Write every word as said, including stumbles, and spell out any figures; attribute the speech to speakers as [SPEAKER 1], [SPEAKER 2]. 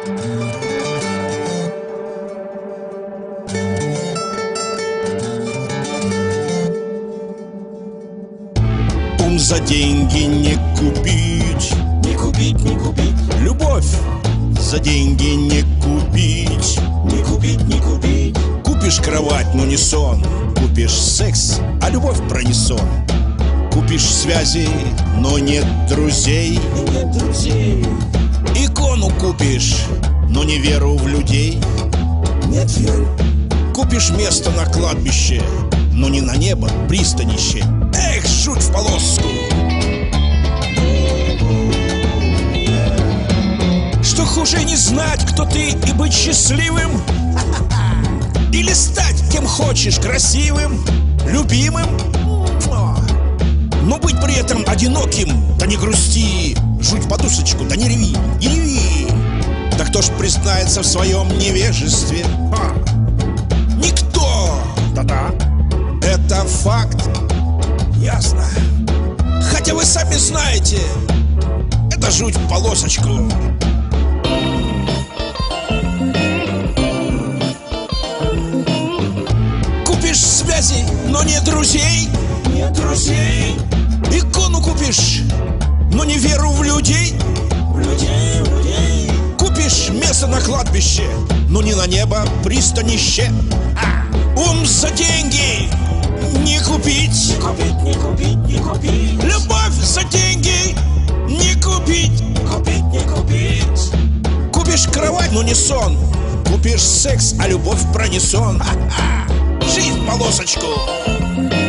[SPEAKER 1] Ум за деньги не купить,
[SPEAKER 2] не купить, не купить,
[SPEAKER 1] любовь за деньги не купить,
[SPEAKER 2] не купить, не купить.
[SPEAKER 1] Купишь кровать, но не сон. Купишь секс, а любовь пронесон. Купишь связи, но нет друзей.
[SPEAKER 2] И нет друзей.
[SPEAKER 1] Икону купишь, но не веру в людей.
[SPEAKER 2] Нет веры.
[SPEAKER 1] Купишь место на кладбище, но не на небо, пристанище. Эх, жуть в полоску. Что хуже не знать, кто ты, и быть счастливым, или стать кем хочешь, красивым, любимым, но быть при этом одиноким. Да не грусти, жуть в подушечку, да не реви, не реви. Да кто ж признается в своем невежестве? А? Никто. Да-да, это факт. Ясно. Хотя вы сами знаете, это жуть в полосочку. Купишь связи, но нет друзей.
[SPEAKER 2] Нет друзей.
[SPEAKER 1] Икону купишь, но не веру в людей.
[SPEAKER 2] В людей, в людей.
[SPEAKER 1] Купишь место на кладбище, но не на небо, пристанище. А! Ум за деньги не купить.
[SPEAKER 2] Не купить, не купить, не купить.
[SPEAKER 1] Любовь за деньги не купить.
[SPEAKER 2] Не купить, не купить.
[SPEAKER 1] Купишь кровать, но не сон. Купишь секс, а любовь пронесон. Ха-ха. Жизнь в полосочку.